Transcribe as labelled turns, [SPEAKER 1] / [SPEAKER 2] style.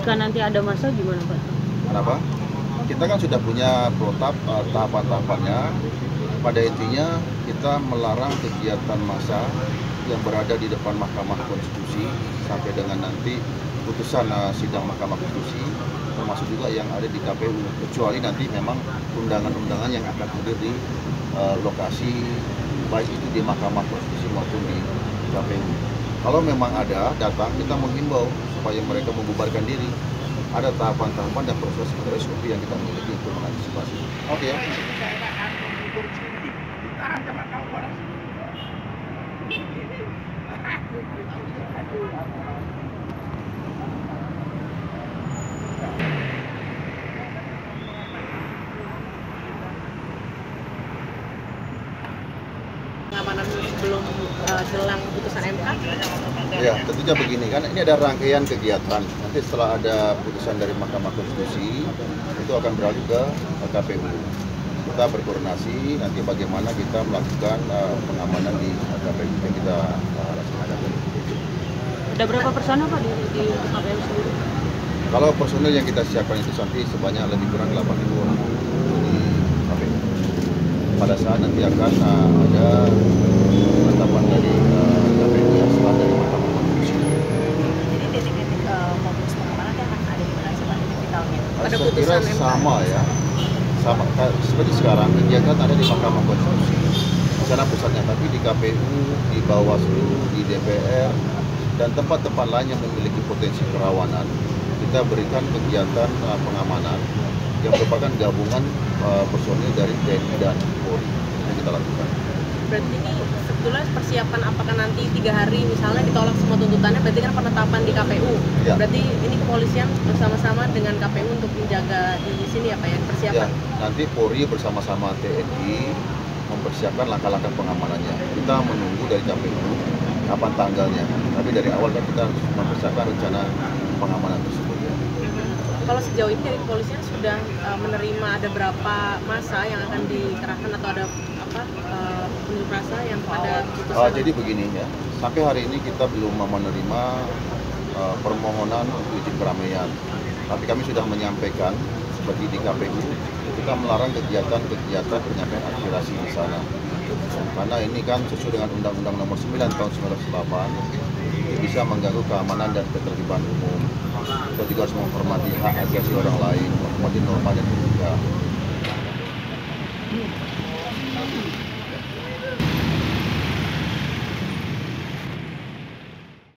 [SPEAKER 1] jika nanti ada masa gimana Pak?
[SPEAKER 2] Kenapa? Kita kan sudah punya protap tahapan-tahapannya. Pada intinya kita melarang kegiatan massa yang berada di depan Mahkamah Konstitusi sampai dengan nanti putusan sidang Mahkamah Konstitusi, termasuk juga yang ada di KPU, kecuali nanti memang undangan-undangan yang akan hadir di lokasi, baik itu di Mahkamah Konstitusi maupun di KPU. Kalau memang ada datang, kita menghimbau supaya mereka membubarkan diri. Ada tahapan-tahapan dan proses SOP yang kita miliki untuk mengantisipasi. Oke ya.
[SPEAKER 1] Pengamanan sebelum jelang putusan MK?
[SPEAKER 2] Ya, tentunya begini kan, ini ada rangkaian kegiatan. Nanti setelah ada putusan dari Mahkamah Konstitusi, itu akan beralih ke KPU. Kita berkoordinasi nanti bagaimana kita melakukan pengamanan di KPU yang kita laksanakan.
[SPEAKER 1] Ada berapa personel Pak di KPU sendiri?
[SPEAKER 2] Kalau personel yang kita siapkan itu nanti sebanyak lebih kurang 8.000 orang di KPU. Pada saat nanti akan ada penetapan dari KPU yang setelah dari Mahkamah Konstitusi.
[SPEAKER 1] Jadi titik-titik fokus pengamanan akan ada di mana sih Pak titik vitalnya? Pada
[SPEAKER 2] Saya kira
[SPEAKER 1] putusan MK?
[SPEAKER 2] sama ya, sama seperti sekarang kegiatan ada di Mahkamah Konstitusi, di sana pusatnya, tapi di KPU, di Bawaslu, di DPR, dan tempat-tempat lain yang memiliki potensi kerawanan, kita berikan kegiatan pengamanan yang merupakan gabungan personil dari TNI dan Polri yang kita lakukan.
[SPEAKER 1] Berarti ini sebetulnya persiapan apakah nanti 3 hari misalnya ditolak semua tuntutannya, berarti kan penetapan di KPU.
[SPEAKER 2] Ya.
[SPEAKER 1] Berarti ini kepolisian bersama-sama dengan KPU untuk menjaga di sini ya Pak ya, persiapan?
[SPEAKER 2] Ya, nanti Polri bersama-sama TNI mempersiapkan langkah-langkah pengamanannya. Kita menunggu dari KPU kapan tanggalnya, tapi dari awal kan kita harus mempersiapkan rencana pengamanan tersebut. Ya.
[SPEAKER 1] Kalau sejauh ini dari kepolisian sudah menerima ada berapa masa yang akan dikerahkan atau ada unjuk rasa yang pada putusan?
[SPEAKER 2] Jadi begini ya, sampai hari ini kita belum menerima permohonan untuk izin keramaian. Tapi kami sudah menyampaikan seperti di KPU, kita melarang kegiatan-kegiatan penyampaian aspirasi di sana. Karena ini kan sesuai dengan Undang-Undang Nomor 9 Tahun 1998, ini bisa mengganggu keamanan dan ketertiban umum. Kita juga harus menghormati hak asasi orang lain, menghormati norma dan etika.